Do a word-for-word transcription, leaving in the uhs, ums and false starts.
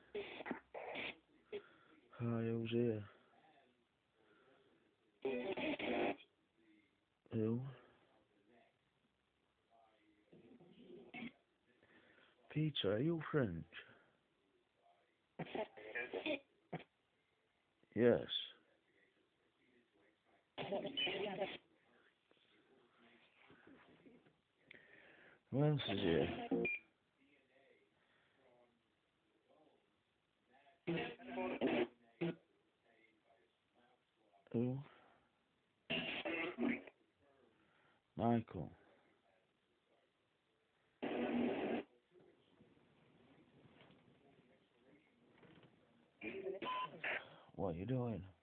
Hi, Jose. Who? Peter, are you French? Yes. Who else is here? Who? Michael. What are you doing?